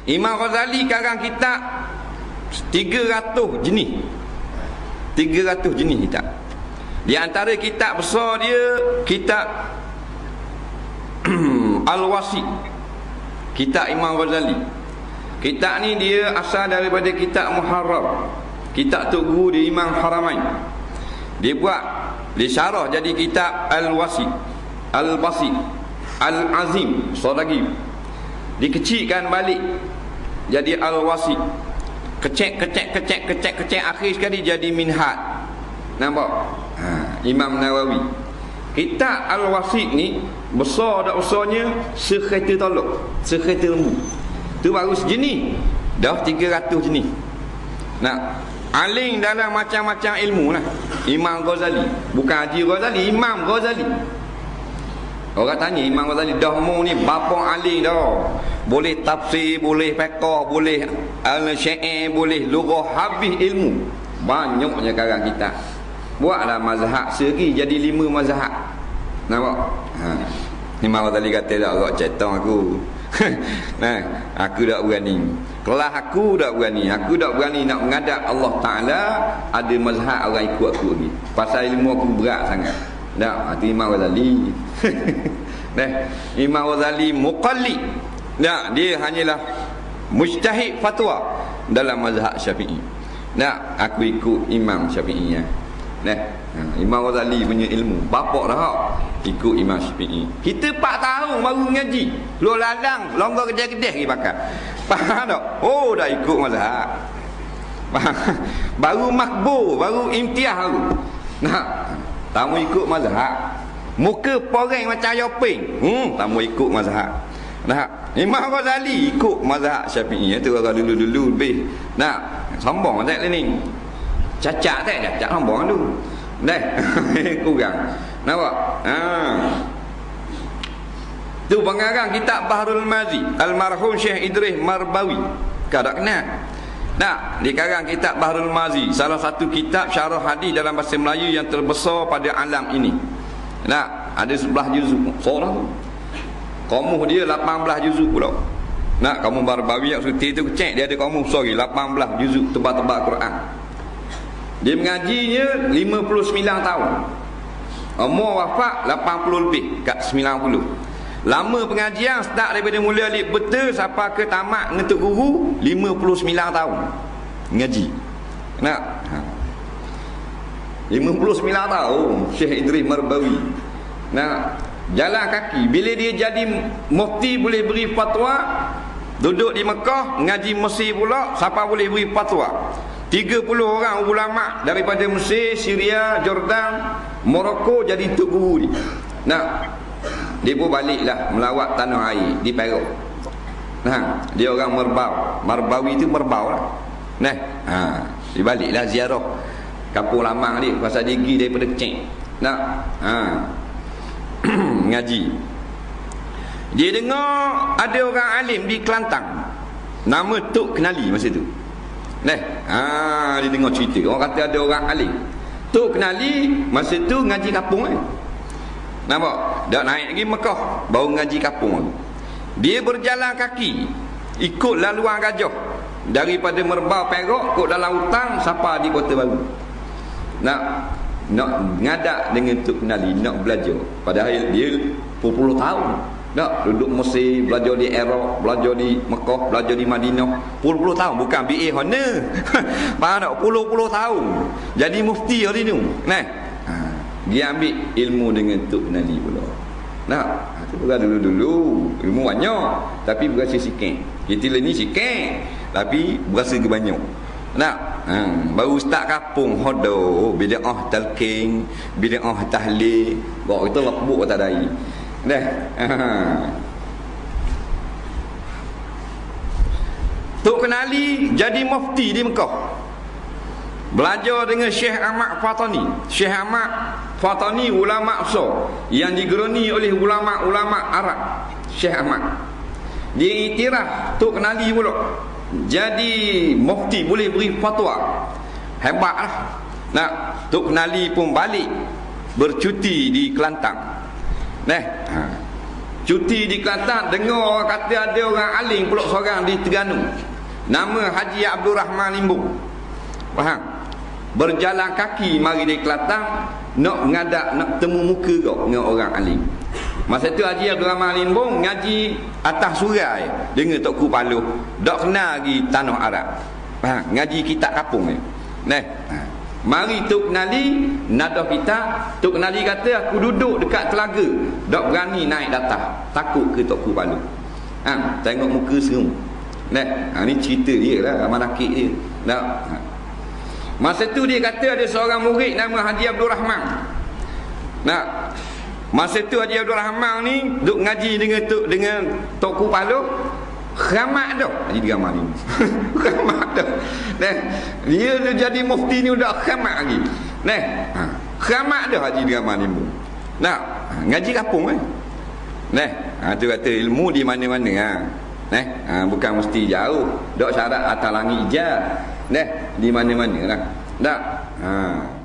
Imam Ghazali karang kitab 300 jenis. 300 jenis kitab. Di antara kitab besar dia kitab Al-Wasi, kitab Imam Ghazali. Kitab ni dia asal daripada kitab Muharrar, kitab Tok Guru di Imam Haramain. Dia buat, dia syarah jadi kitab Al-Wasi, Al-Basi, Al-Azim. So lagi dikecilkan balik jadi Al-Wasi. Kecek akhir sekali jadi Minhaj. Nampak? Imam Nawawi. Kitab Al-Wasi ni besar tak besarnya sekereta tolak, sekereta lembu. Tu baru sejenis, dah 300 jenis. Nah, aling dalam macam-macam ilmu lah. Imam Ghazali, bukan Haji Ghazali, Imam Ghazali. Orang tanya Imam Ghazali, dah mu ni bapa aling dah. Boleh tafsir, boleh fiqh, boleh al-syair, boleh lughah, habis ilmu. Banyaknya karang kita. Buatlah mazhab segi jadi 5 mazhab. Nampak? Imam Ghazali kata tak agak cetong aku. Nah, aku tak berani. Kelas aku tak berani. Aku tak berani nak menghadap Allah Ta'ala ada mazhab orang ikut aku ni. Pasal ilmu aku berat sangat. Tak, itu Imam Ghazali. Nah, Imam Ghazali muqallid. Nah, dia hanyalah mujtahid fatwa dalam mazhab Syafi'i. Nah, aku ikut Imam Syafi'i ya. Nah, Imam Ghazali punya ilmu bapak dah ikut Imam Syafi'i. Kita 4 tahun baru ngaji. Keluar ladang, longgar kedai-kedai pergi bakar. Faham tak? Oh, dah ikut mazhab. Baru makbul, baru imtiaz baru. Nah, tamu ikut mazhab. Muka poreng macam Yoping. Tamu ikut mazhab. Nah, Imam Ghazali ikut mazhab Syafi'i. Itu orang dulu-dulu lebih. Nah, sombong tak ni. Cacat tak? Cacat sombong dulu. Dah, kurang. Nampak? Tu pengarang kitab Bahrul Mazi, almarhum Syekh Idris Marbawi. Kau tak kenal? Nah, di karang kitab Bahrul Mazi, salah satu kitab syarah hadis dalam bahasa Melayu yang terbesar pada alam ini. Nah, ada 11 juzuk. Seorang tu. Qamuh dia 18 juzuk pula. Nah, kamu Marbawi yang suti tu cek dia ada qamuh sorry 18 juzuk tebal-tebal Quran. Dia mengajinya 59 tahun. Umur wafat 80 lebih, kat 90. Lama pengajian start daripada mula alif betul sampai ke tamat ngetuk guru 59 tahun ngaji. Nak 59 tahun Syekh Idris Marbawi. Nah, jalan kaki. Bila dia jadi mufti boleh beri fatwa, duduk di Mekah ngaji Mesir pula sampai boleh beri fatwa. 30 orang ulama daripada Mesir, Syria, Jordan, Morocco jadi tok guru ni. Nah, dia pun baliklah melawat tanah air di Perak. Nah, dia orang Merbau. Marbawi tu Merbau lah. Nah, dia baliklah ziarah kampung lama dia pasal dia pergi daripada Kecing. Nah, ngaji. Dia dengar ada orang alim di Kelantan nama Tok Kenali masa tu. Nah, dia dengar cerita orang kata ada orang alim Tok Kenali masa tu ngaji kampung kan. Nampak? Dah naik lagi Mekah baru ngaji kampung. Dia berjalan kaki ikut laluan gajah daripada Merbau Perak ikut dalam hutan sampai di Kota Baru. Nak ngadak dengan Tok Kenali, nak belajar. Padahal dia puluh tahun nak duduk Mesir, belajar di Iraq, belajar di Mekah, belajar di Madinah. Puluh tahun, bukan BA Honor. Faham tak? Puluh tahun jadi mufti hari ni. Nah, dia ambil ilmu dengan Tok Kenali pula. Nah, itu bukan dulu-dulu ilmu banyak tapi berasa sikit. Kita ni sikit tapi berasa banyak. Nah, baru start kampung hodo bid'ah talqin, bid'ah tahlil, baru itu lebuk kata dai. Dah. Tok Kenali jadi mufti di Mekah. Belajar dengan Syekh Ahmad Fatani. Syekh Ahmad Fatani ulama besar yang digeruni oleh ulama-ulama Arab. Syekh Ahmad. Dia iktiraf Tok Kenali pula jadi mufti boleh beri fatwa. Hebatlah. Nah, Tok Kenali pun balik bercuti di Kelantan. Nah, cuti di Kelantan, dengar kata ada orang alim pulak seorang di Terengganu, nama Haji Abdul Rahman Limbung. Faham? Berjalan kaki mari di Kelantan, nak ngadak, nak temu muka kau dengan orang alim. Masa tu Haji Abdul Rahman Limbung ngaji atas surai dengan Tok Ku Paluh, dak kenal lagi tanah Arab. Faham? Ngaji kitab kapung ni. Nah, mari Tok Kenali nadah kita. Tok Kenali kata, aku duduk dekat telaga, tak berani naik datang, takut ke Tok Ku Paluh. Tengok muka serum. Nah, ni cerita dia lah, manakib dia. Nah, masa tu dia kata ada seorang murid nama Haji Abdul Rahman. Nah, masa tu Haji Abdul Rahman ni duk ngaji dengan Tok Ku Paluh. Khamak dah Haji Rahman ni. Khamak dah. Nah, dia tu jadi mufti ni dah khamak lagi. Nah, khamak dah Haji Rahman ni. Nah, ngaji kapung kan. Nah, tu kata ilmu di mana-mana bukan mesti jauh. Dak syarat atas langit je. Nah, di mana-mana lah. Dak.